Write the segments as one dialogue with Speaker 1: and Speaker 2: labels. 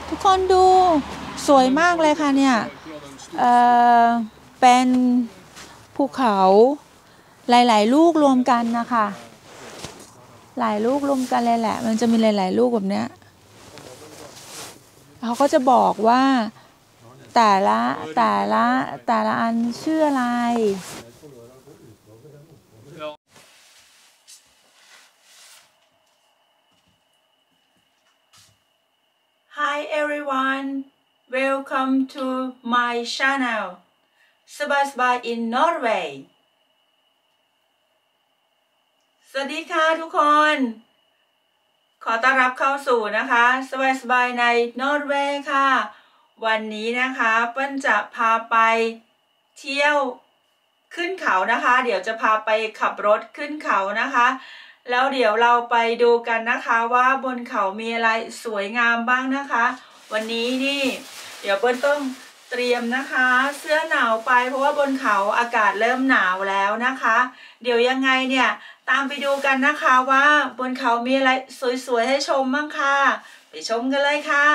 Speaker 1: ทุกคนดูสวยมากเลยค่ะเนี่ยเป็นภูเขาหลายๆลูกรวมกันนะคะหลายลูกรวมกันเลยแหละมันจะมีหลายๆลูกแบบเนี้ยเขาก็จะบอกว่าแต่ละอันชื่ออะไร Hi everyone welcome to my channel สบายin Norway สวัสดีค่ะทุกคนขอต้อนรับเข้าสู่นะคะสบายในนอร์เวย์ค่ะวันนี้นะคะเปิ้ลจะพาไปเที่ยวขึ้นเขานะคะเดี๋ยวจะพาไปขับรถขึ้นเขานะคะแล้วเดี๋ยวเราไปดูกันนะคะว่าบนเขามีอะไรสวยงามบ้างนะคะวันนี้นี่เดี๋ยวเปิ้ลต้องเตรียมนะคะเสื้อหนาวไปเพราะว่าบนเขาอากาศเริ่มหนาวแล้วนะคะเดี๋ยวยังไงเนี่ยตามไปดูกันนะคะว่าบนเขามีอะไรสวยๆให้ชมบ้างค่ะไปชมกันเลยค่ะ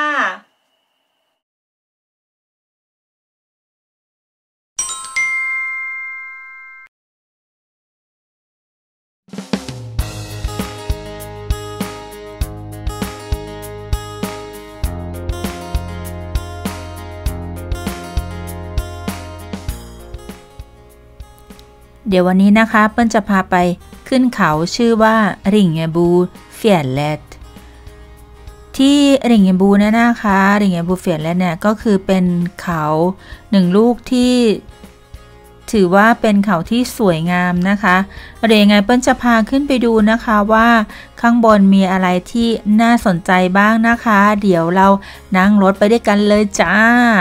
Speaker 1: เดี๋ยววันนี้นะคะเปิ้ลจะพาไปขึ้นเขาชื่อว่าริงเงบูเฟียนเลตที่ริงเงบูเนี่ยนะคะริงเงบูเฟียนเลตเนี่ยก็คือเป็นเขาหนึ่งลูกที่ถือว่าเป็นเขาที่สวยงามนะคะเดี๋ยวยังไงเปิ้ลจะพาขึ้นไปดูนะคะว่าข้างบนมีอะไรที่น่าสนใจบ้างนะคะเดี๋ยวเรานั่งรถไปด้วยกันเลยจ้า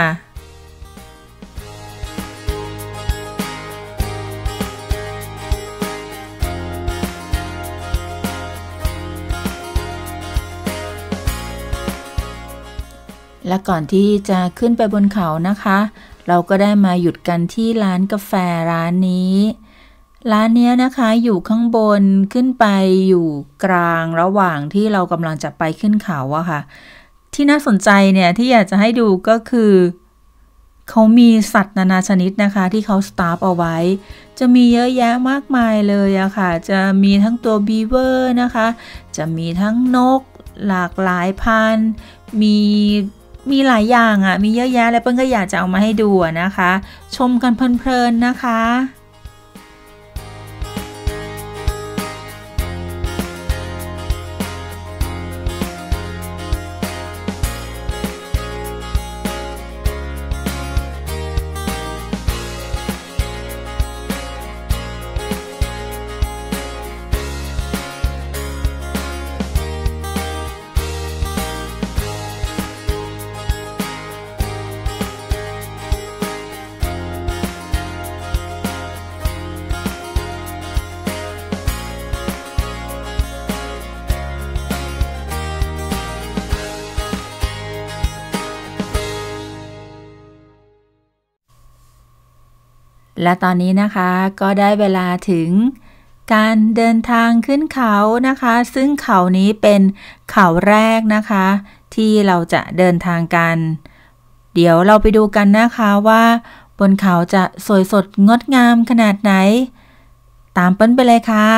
Speaker 1: และก่อนที่จะขึ้นไปบนเขานะคะเราก็ได้มาหยุดกันที่ร้านกาแฟร้านนี้นะคะอยู่ข้างบนขึ้นไปอยู่กลางระหว่างที่เรากำลังจะไปขึ้นเขาอะค่ะที่น่าสนใจเนี่ยที่อยากจะให้ดูก็คือเขามีสัตว์นานาชนิดนะคะที่เขาสตาร์ฟเอาไว้จะมีเยอะแยะมากมายเลยอะค่ะจะมีทั้งตัวบีเวอร์นะคะจะมีทั้งนกหลากหลายพันธุ์มีหลายอย่างอ่ะมีเยอะแยะแล้วเปิ้ลก็อยากจะเอามาให้ดูนะคะชมกันเพลินๆนะคะและตอนนี้นะคะก็ได้เวลาถึงการเดินทางขึ้นเขานะคะซึ่งเขานี้เป็นเขาแรกนะคะที่เราจะเดินทางกันเดี๋ยวเราไปดูกันนะคะว่าบนเขาจะสวยสดงดงามขนาดไหนตามเปิ้ลไปเลยค่ะ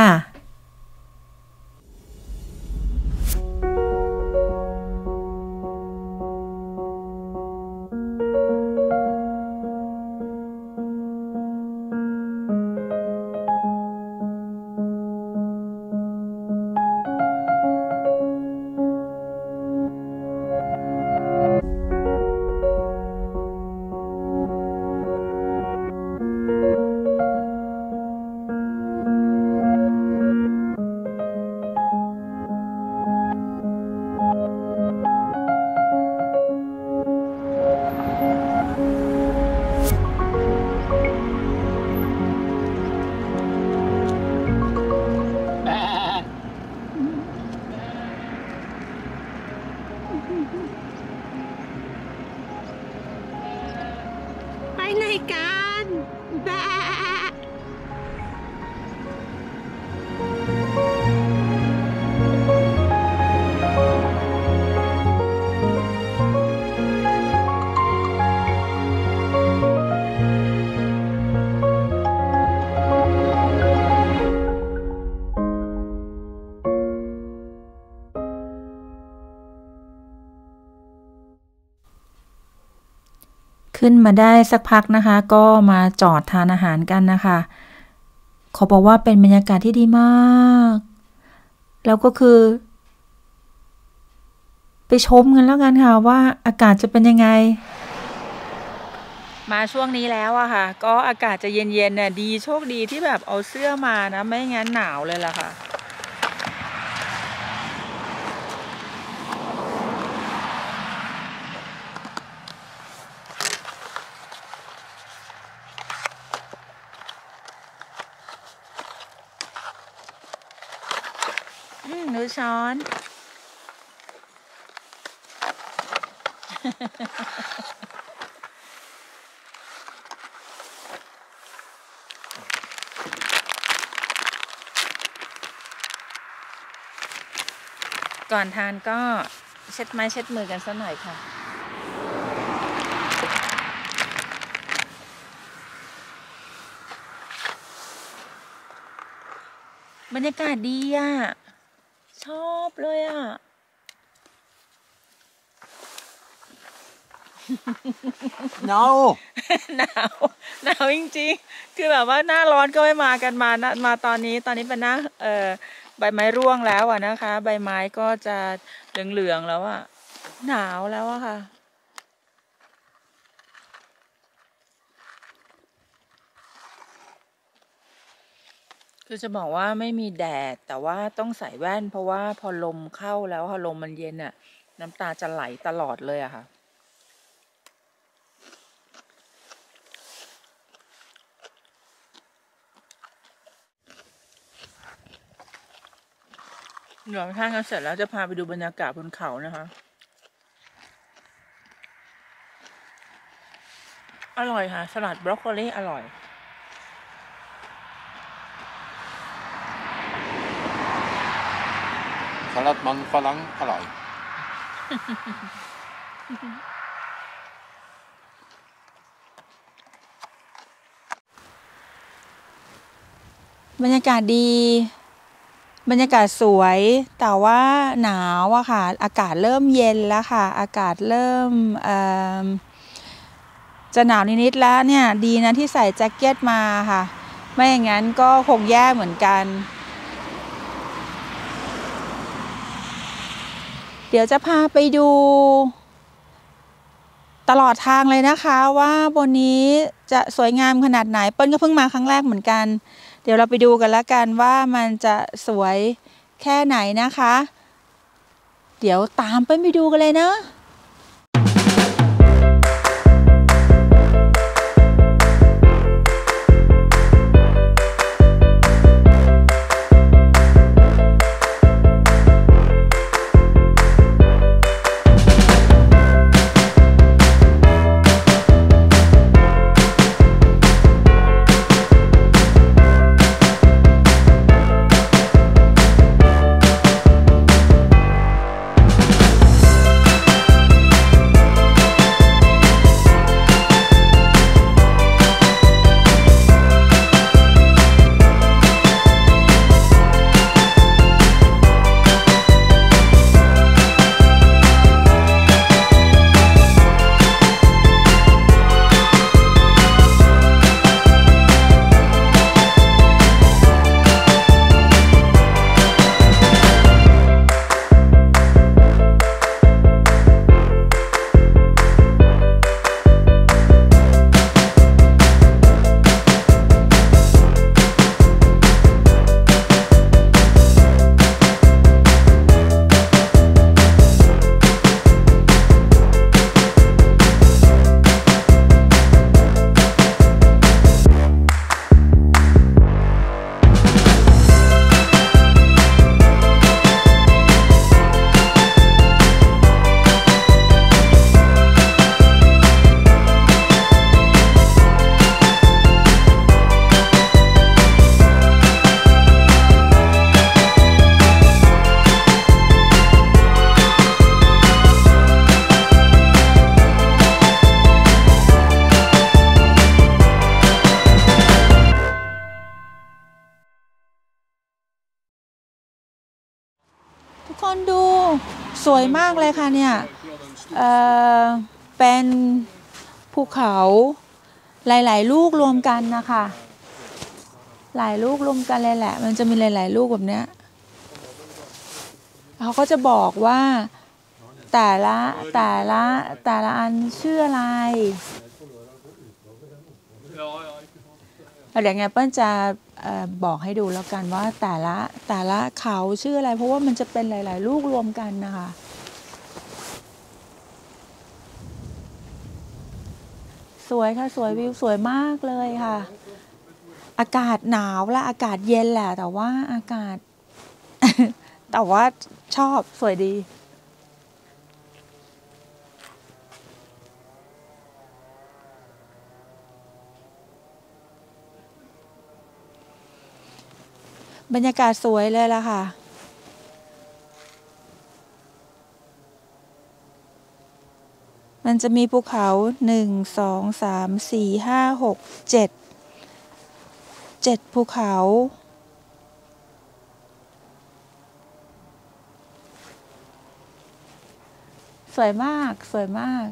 Speaker 2: ไปไหนกันแบะ
Speaker 1: เขึ้นมาได้สักพักนะคะก็มาจอดทานอาหารกันนะคะขอบอกว่าเป็นบรรยากาศที่ดีมากแล้วก็คือไปชมกันแล้วกันค่ะว่าอากาศจะเป็นยังไงมาช่วงนี้แล้วอะค่ะก็อากาศจะเย็นๆน่ะดีโชคดีที่แบบเอาเสื้อมานะไม่งั้นหนาวเลยล่ะค่ะหนูช้อนก่อนทานก็เช็ดไม้เช็ดมือกันสักหน่อยค่ะบรรยากาศดีอ่ะชอบเลยอ่ะ
Speaker 3: หนาว
Speaker 1: หนาวจริงๆคือแบบว่าหน้าร้อนก็ไม่มากันมาตอนนี้เป็นหน้าใบไม้ร่วงแล้วอ่ะนะคะใบไม้ก็จะเหลืองๆแล้วอ่ะหนาวแล้วอะค่ะคือจะบอกว่าไม่มีแดดแต่ว่าต้องใส่แว่นเพราะว่าพอลมเข้าแล้วพอลมมันเย็นอ่ะน้ำตาจะไหลตลอดเลยอะค่ะเดี๋ยวท่านกันเสร็จแล้วจะพาไปดูบรรยากาศบนเขานะคะอร่อยค่ะสลัดบรอกโคลีอร่อย
Speaker 3: สลัดมันฝรั่งอร่อย
Speaker 1: บรรยากาศดีบรรยากาศสวยแต่ว่าหนาวอะค่ะอากาศเริ่มเย็นแล้วค่ะอากาศเริ่มจะหนาวนิดๆแล้วเนี่ยดีนะที่ใส่แจ็คเก็ตมาค่ะไม่อย่างนั้นก็คงแย่เหมือนกันเดี๋ยวจะพาไปดูตลอดทางเลยนะคะว่าบนนี้จะสวยงามขนาดไหนเปิ้ลก็เพิ่งมาครั้งแรกเหมือนกันเดี๋ยวเราไปดูกันแล้วกันว่ามันจะสวยแค่ไหนนะคะเดี๋ยวตามเปิ้ลไปดูกันเลยนะทุกคนดูสวยมากเลยค่ะเนี่ยเป็นภูเขาหลายๆลูกรวมกันนะคะหลายลูกรวมกันเลยแหละมันจะมีหลายๆลูกแบบเนี้ยเขาก็จะบอกว่าแต่ละอันชื่ออะไรเดี๋ยวไงเปิ้ลจะบอกให้ดูแล้วกันว่าแต่ละเขาชื่ออะไรเพราะว่ามันจะเป็นหลายๆลูกรวมกันนะคะสวยค่ะสวยวิวสวยมากเลยค่ะอากาศหนาวและอากาศเย็นแหละแต่ว่าอากาศ แต่ว่าชอบสวยดีบรรยากาศสวยเลยล่ะค่ะมันจะมีภูเขา1 2 3 4 5 6 7ภูเขาสวยมากสวยมาก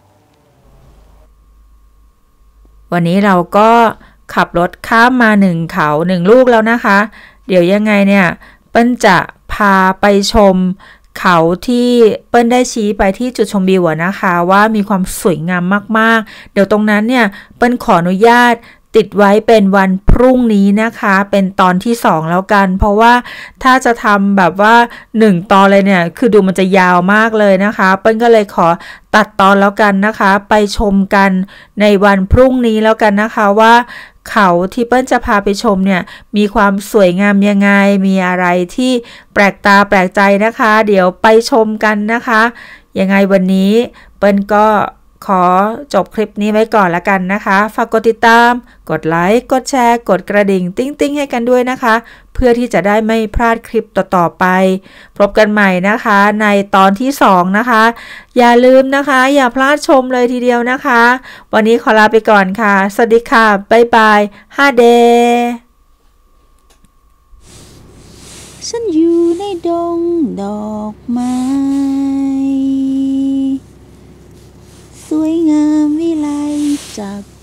Speaker 1: วันนี้เราก็ขับรถข้ามมา1เขา1ลูกแล้วนะคะเดี๋ยวยังไงเนี่ยเปิ้ลจะพาไปชมเขาที่เปิ้ลได้ชี้ไปที่จุดชมวิวนะคะว่ามีความสวยงามมากๆเดี๋ยวตรงนั้นเนี่ยเปิ้ลขออนุญาตติดไว้เป็นวันพรุ่งนี้นะคะเป็นตอนที่2แล้วกันเพราะว่าถ้าจะทำแบบว่า1ตอนเลยเนี่ยคือดูมันจะยาวมากเลยนะคะเปิ้ลก็เลยขอตัดตอนแล้วกันนะคะไปชมกันในวันพรุ่งนี้แล้วกันนะคะว่าเขาที่เปิ้ลจะพาไปชมเนี่ยมีความสวยงามยังไงมีอะไรที่แปลกตาแปลกใจนะคะเดี๋ยวไปชมกันนะคะยังไงวันนี้เปิ้ลก็ขอจบคลิปนี้ไว้ก่อนละกันนะคะฝากกดติดตามกดไลค์กดแชร์กดกระดิ่งติ๊งๆให้กันด้วยนะคะเพื่อที่จะได้ไม่พลาดคลิปต่อๆไปพบกันใหม่นะคะในตอนที่2นะคะอย่าลืมนะคะอย่าพลาดชมเลยทีเดียวนะคะวันนี้ขอลาไปก่อนค่ะสวัสดีค่ะบ๊ายบายฮาเดฉันอยู่ในดงดอกไม้สวยงามวิไลจาก